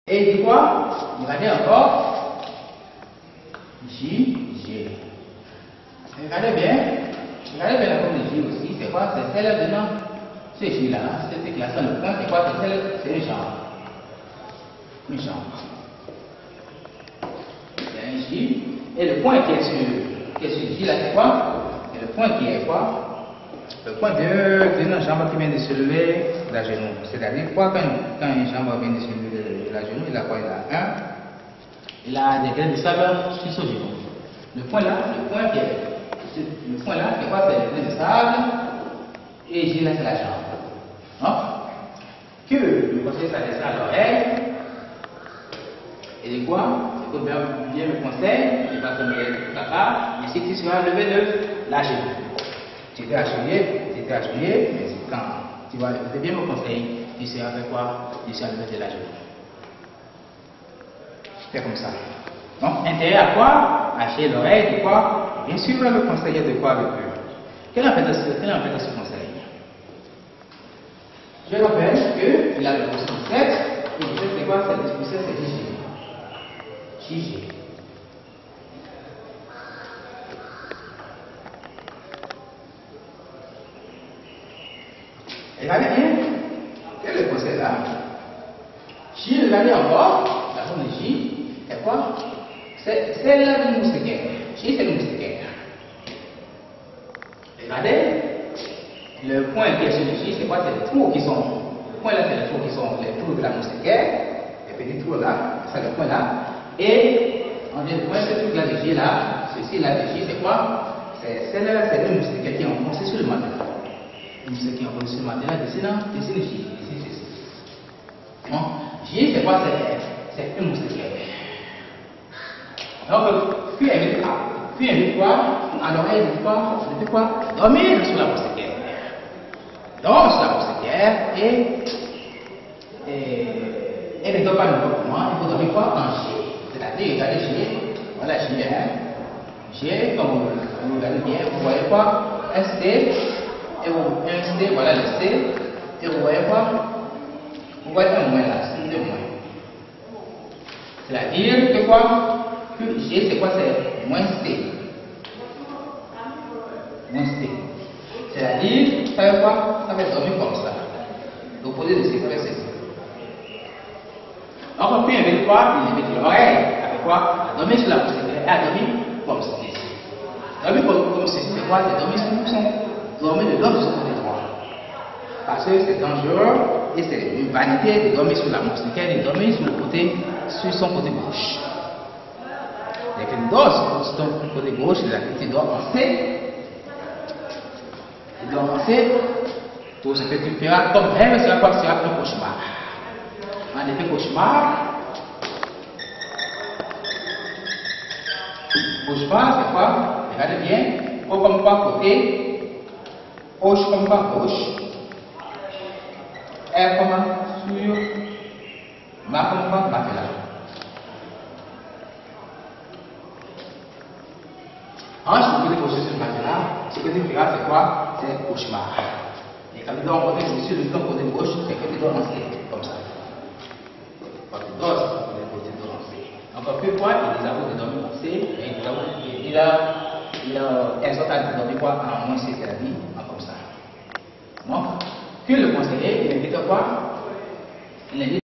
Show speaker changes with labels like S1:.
S1: Et il dit quoi? Il va dire encore J, G. Regardez bien la forme de J aussi. C'est quoi? C'est celle dedans. Ce J là, cette déclaration de point, c'est quoi? C'est une chambre. Une chambre. C'est un J. Et le point qui est sur J là, c'est quoi? Et le point qui est quoi? Le point d'une jambe qui vient de se lever la genou. C'est-à-dire quoi, quand une jambe vient de se lever la genou, il a quoi? Il a 1. Il a des grains de sable sur son genou. Le point là, c'est quoi? C'est des grains de sable. Et J là, c'est la jambe. Non? Que le conseiller s'adresse à l'oreille. Et de quoi? Il faut bien me conseiller, il va te mettre papa, mais si tu seras levé de la genou. Tu étais agenouillé, mais quand tu vas écouter bien mon conseil, tu sais avec quoi? Tu sais lever de la genou. C'est comme ça. Donc, intérêt à quoi? Acheter l'oreille, de quoi? Bien sûr, le conseiller de quoi avec eux. Quel est en fait ce conseil? Je rappelle qu'il a le position 7, et le 7 c'est quoi? Le 7 c'est JG. JG. Regardez bien, quel est le conseil là? J, regardez encore, la forme de J, c'est quoi? C'est celle-là du moustiquaire. J, c'est le moustiquaire. Regardez, le point qui est sur le J, c'est quoi? C'est les trous qui sont. Le point là, c'est les trous qui sont les trous de la moustiquaire. Les petits trous là, c'est le point là. Et on dit le point, ce truc là de J là, ceci là de J, c'est quoi? C'est celle-là, c'est le moustiquaire qui est enfoncé sur le matelas. Ce qui est enfoncé sur le matelas, dessine le J. Bon, J, c'est quoi? C'est une moustiquaire. Donc, puis invite quoi? À l'oreille, il dit quoi? Dormir sur la moustiquaire. Dors sur la moustiquaire et ne dors pas n'importe comment. Il faut dormir quoi? En G. C'est-à-dire, regardez G. Voilà G, hein. G, comme vous regardez bien, vous voyez quoi? ST. Et un C, voilà le C. Et vous voyez quoi? Vous voyez un moins là, c'est un moins. C'est-à-dire que quoi? Que G, c'est quoi? C'est moins C. Moins C. C'est-à-dire, ça fait quoi? Ça fait dormir comme ça. L'opposé de C, ça fait ceci. Donc, on peut inviter quoi? Il invite l'oreille. Avec quoi? À dormir sur la moustiquaire et à dormir comme ceci. Dormir comme ceci, c'est quoi? C'est dormir sur son. Dormir de l'autre sur le côté droit. Parce que c'est dangereux et c'est une vanité de dormir sur la moustiquaire et de dormir sur son côté gauche. Et que tu dors sur ton côté gauche, tu dois avancer. Tu dois avancer pour ce que tu feras comme rêve sera quoi? Sera un cauchemar. En effet, cauchemar, c'est quoi? Regardez bien, haut comme quoi côté. Gauche comme pas gauche, R comme sur, bas comme pas matelas. Hanche, vous pouvez gaucher sur le matelas, ce que tu feras, c'est quoi? C'est cauchemar. Et quand tu dois côté sur le côté gauche, c'est que tu dois lancer comme ça. Quand tu dors, tu dois lancer. Encore plus quoi, il les avoue de dormir comme C, et il exhorte à dormir quoi? En moins C, c'est-à-dire comme ça. Donc, que le conseiller, il invite quoi? Il invite